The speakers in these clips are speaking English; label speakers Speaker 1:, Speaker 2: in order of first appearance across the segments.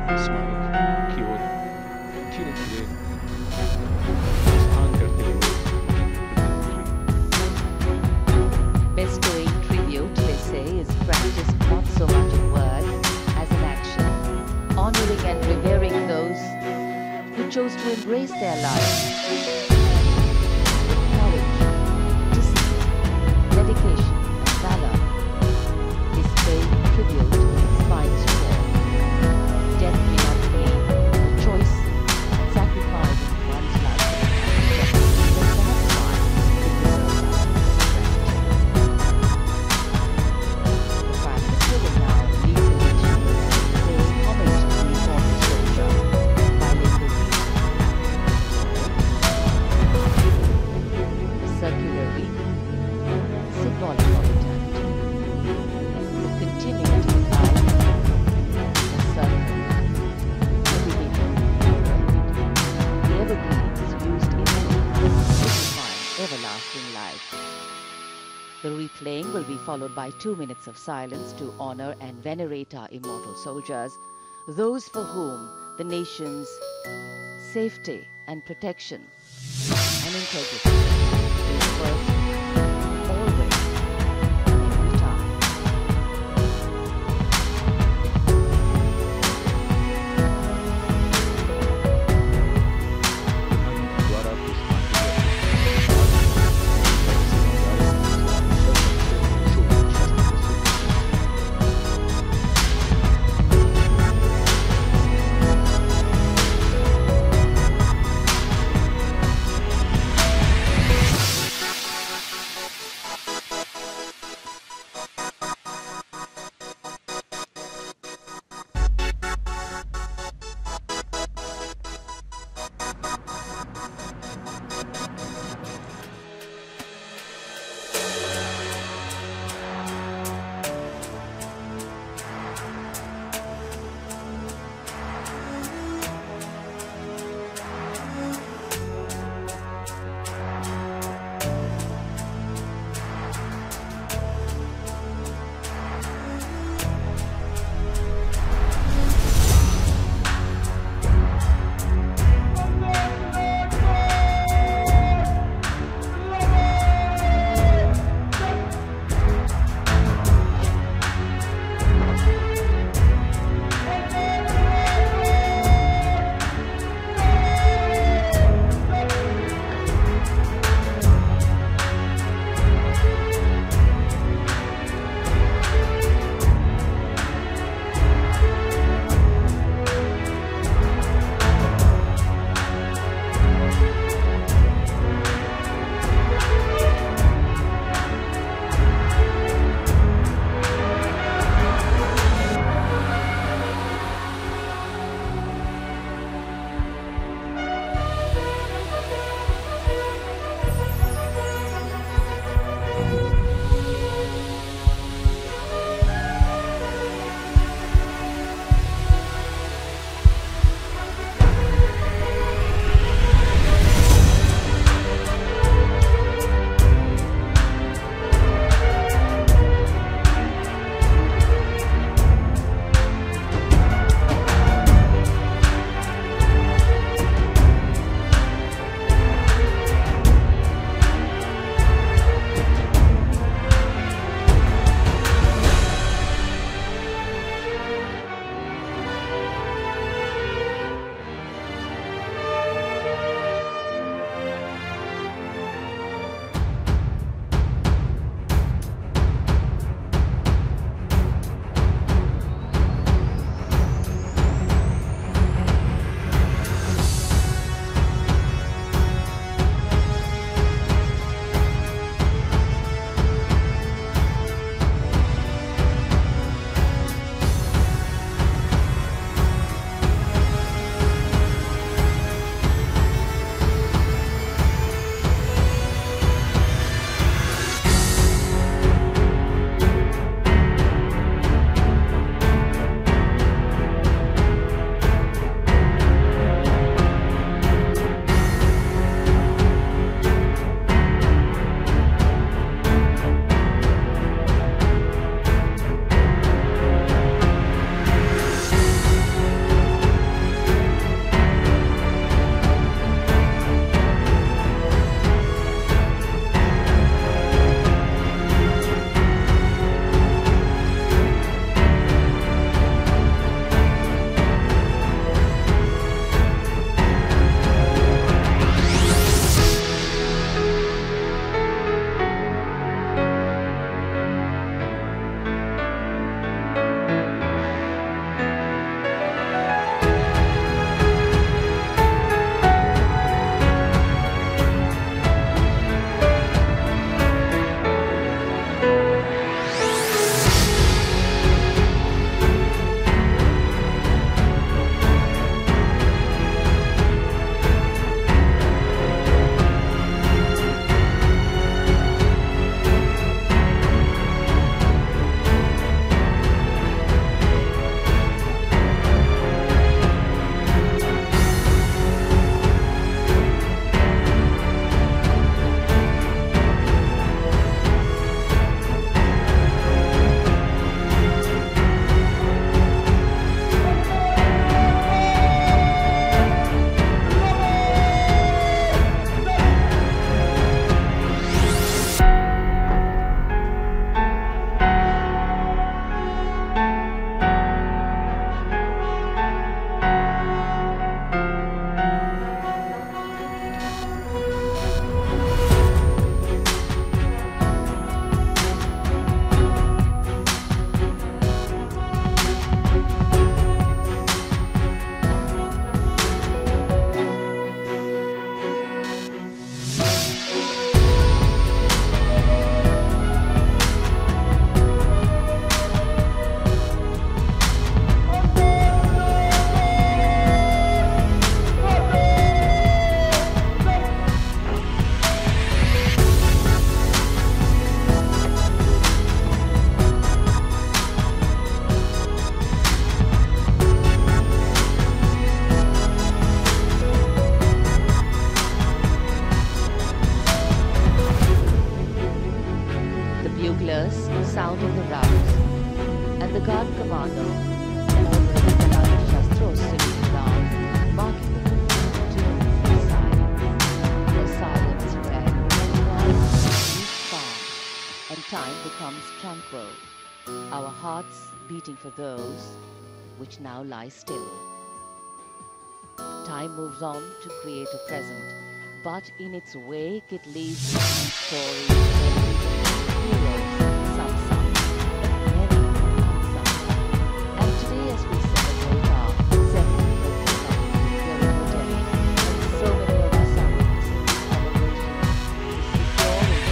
Speaker 1: स्मारक की ओर धीरे धीरे प्रस्थान करते हुए
Speaker 2: Bestowing tribute, they say, is practiced not so much in word as in action, honoring and revering those who chose to embrace their lives with courage, discipline, dedication, and valor. Is paying tribute in its finest form. Death may not be a choice, and sacrificing one's life but that's why it deserves our respect. The Prime Minister will now lead the nation in paying homage to the immortal soldier by laying the circular wreath, symbolic of eternity. Continuity of life, a circle, a beginning, the evergreen is used in signifying everlasting life. The replaying will be followed by 2 minutes of silence to honor and venerate our immortal soldiers, those for whom the nation's safety and protection and integrity is first, always, every time.
Speaker 1: हम द्वारा
Speaker 2: beating for those which now lie still. Time moves on to create a present, but in its wake it leaves stories of heroes, some sons, many unsung. And today, as we celebrate our 70th year of the day, and so many of our sons, celebration is securing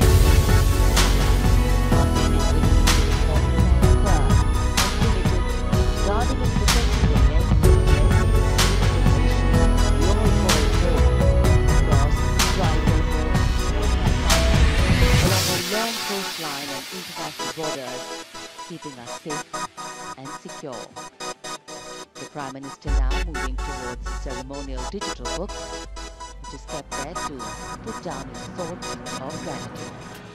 Speaker 2: guarding and protecting against the long coastline and international borders, keeping us safe and secure. The Prime Minister now moving towards the ceremonial digital book, which is kept there to put down his thoughts of gratitude.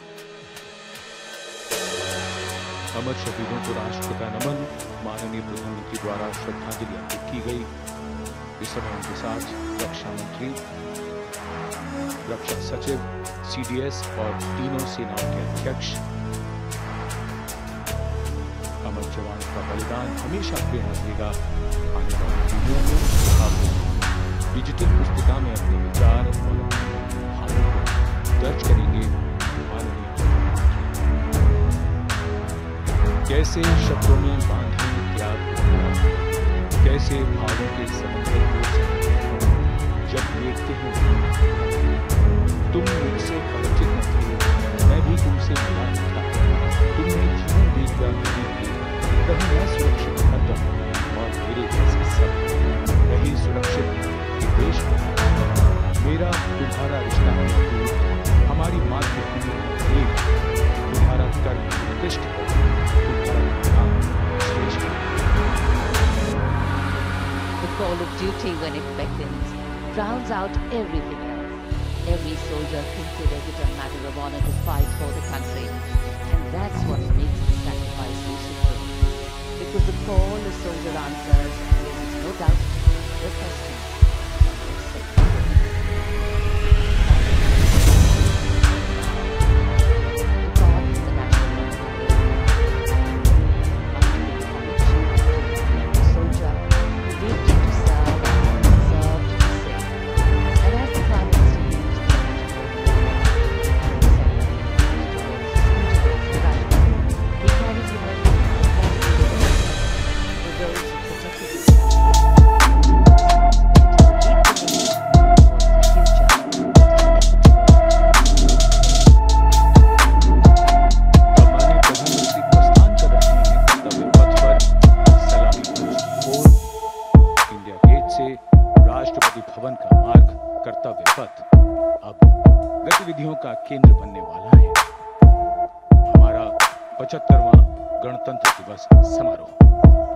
Speaker 1: अमर शहीदों को राष्ट्र का नमन। माननीय प्रधानमंत्री द्वारा श्रद्धांजलि अर्पित की गई। इस समय उनके साथ रक्षा मंत्री, रक्षा सचिव, सीडीएस और तीनों सेनाओं के अध्यक्ष। अमर जवान का बलिदान हमेशा प्रेरणा देगा। आने वाली पीढ़ियों में आप डिजिटल पुस्तिका में अपने विचार और भावों को दर्ज करेंगे। माननीय कैसे शब्दों में बांधे त्याग, कैसे भावों के समंदर को जब देखते हो। तुम मुझसे परिचित न थे, मैं भी तुमसे मिला न था। तुमने जीवन देखकर मुझे कहीं मैं सुरक्षित खत्म और मेरे जैसे सब रही सुरक्षित देश में। मेरा तुम्हारा रिश्ता है, हमारी मातृभूमि एक, तुम्हारा कर्म उत्कृष्ट है, तुम्हारा काम श्रेष्ठ है।
Speaker 2: The call of duty, when it beckons, drowns out everything else. Every soldier considers it a matter of honor to fight for the country, and that's what makes the sacrifice so supreme. Because the call a soldier answers raises no doubt or question.
Speaker 1: गतिविधियों का केंद्र बनने वाला है हमारा 75वां गणतंत्र दिवस समारोह।